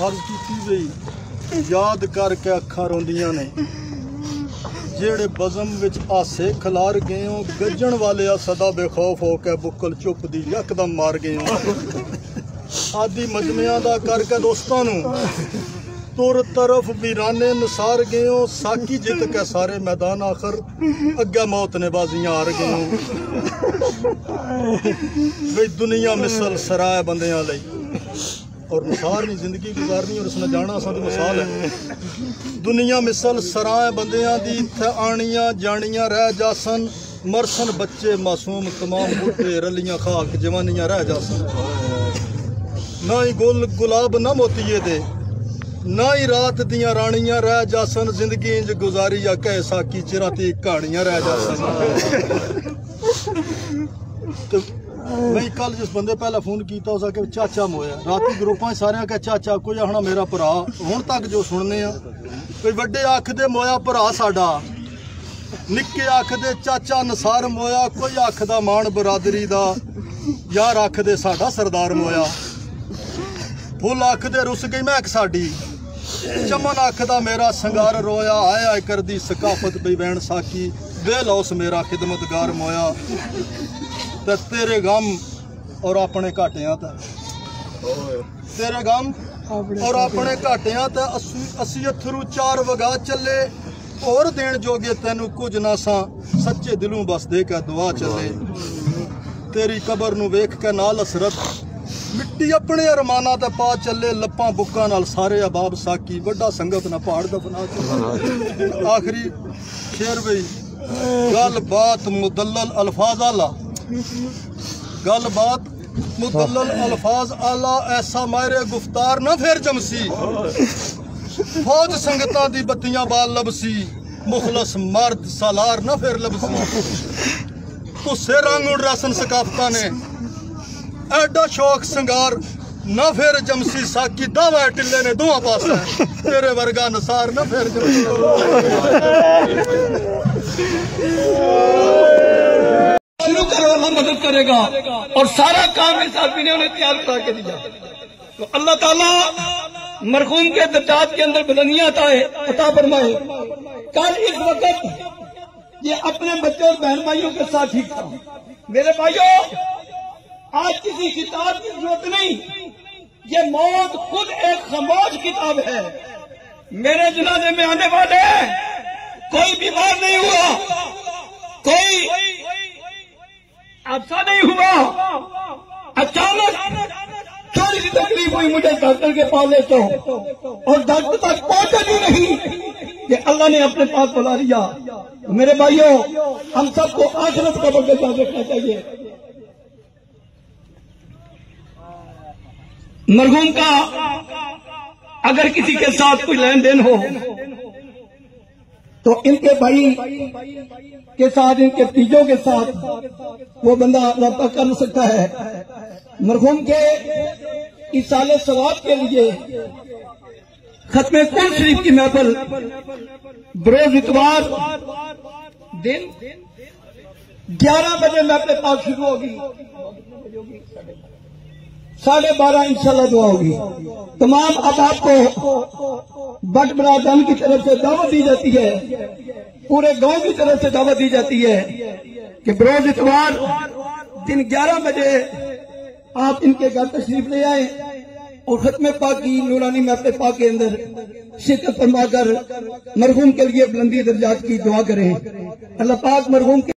अर्ज की गई याद करके अखा रोंदियां ने जेड़े बज़म विच आसे खलार गए हो गजन वाले सदा बेखौफ हो के बुक्कल चुप दी यकदम मार गए हो आदि मजमिया दा करके दोस्तां नू तुर तरफ वीराने नसार गए हो साकी जित के सारे मैदान आखिर अग्गे मौत ने बाजियां हार गए हो भाई दुनिया मिसल सराय बंदियां लई और मिसाल नहीं जिंदगी गुजारनी और उसने जाना सा तो मिसाल है दुनिया मिसल सराय बंदियां दी इत्थे आनियां जानियां रह जासन मरसन बच्चे मासूम तमाम बुढ़े रलियां खाक जवानियां रह जासन ना ही गुल गुलाब ना मोतिये दे ना ही रात दियां रानियां रह जासन जिंदगी इंज गुजारी या कह साकी चिराती कहानियां रह जासन तो मैं कल जिस बंदे पहला फोन किया उस आके चाचा मोया राती ग्रुपां सारे के चाचा कोई आखना मेरा भरा हुण तक जो सुनने कोई वड्डे आखदे मोया भरा साडा निक्के आखदे चाचा नसार मोया कोई आखदा मान बरादरी दा यार आखदे साडा सरदार मोया फुल आखदे रुस गई महक साडी चमन आखदा मेरा संगार रोया आया कर दी सकाफत बई वैन साकी बेलौस मेरा खिदमतगार मोया ते तेरे गम और अपने घाटियां तेरे गम और अपने घाटियां ते असी अथरू चार वगा चले और देन जोगे तेनू कुछ ना सा सच्चे दिलों बस दे के दुआ चले तेरी कबर नू वेख के नाल हसरत मिट्टी अपने अरमाना ते पा चले लप्पा बुक्का नाल सारे अबाब साकी वड्डा संगत ना पहाड़ दफना चले आखिरी शेर बई गल बात मुदल्लल अल्फाज आला गल बात मुदल्लल अल्फाज आला ऐसा मारे गुफ्तार ना फिर जमसी फौज संगतां दी बत्तियां बाल लबसी मुखलस मर्द सालार ना फिर लबसी तुसे रंग उड़ रसन सकाफता ने एडा शौक संगार ना फिर जमसी साकी दावा टिल्ले ने दुआ पास तेरे वर्गा नसार ना फिर जमसी शुरू करो अल्लाह मदद करेगा और सारा काम इस आदमी ने उन्हें तैयार करा के दिया तो अल्लाह ताला मरहूम के दर्जात के अंदर बुलंदियां अता फरमाए। कल इस वक्त ये अपने बच्चों और बहन भाइयों के साथ ठीक था। मेरे भाइयों आज किसी किताब की जरूरत नहीं, ये मौत खुद एक खामोश किताब है। मेरे जनाजे में आने वाले कोई बीमार नहीं हुआ, कोई हादसा नहीं हुआ, अचानक थोड़ी सी तकलीफ हुई मुझे डॉक्टर के पास ले चलो और डॉक्टर तक पहुंचा भी नहीं कि अल्लाह ने अपने पास बुला लिया। मेरे भाइयों हम सबको आखिरत का बगल याद रखना चाहिए। मरहूम का अगर किसी के साथ कोई लेन देन हो तो इनके भाई के साथ इनके तीजों के साथ वो बंदा रब्ता कर सकता है। मरहूम के इसाले सवाब के लिए खत्मे कुरान शरीफ की महफिल बरोज इतवार दिन 11 बजे महफिल पास शुरू होगी, 12:30 इंशाल्लाह दुआ होगी। तमाम अहबाब को बट बरादरान की तरफ से दावत दी जाती है, पूरे गांव की तरफ से दावत दी जाती है कि बरोज इतवार दिन 11 बजे आप इनके घर तशरीफ ले आए और खत्मे पाक की नूरानी महफिल पाक के अंदर शिरकत फरमाकर मरहूम के लिए बुलंदी दर्जात की दुआ करें। अल्लाह पाक मरहूम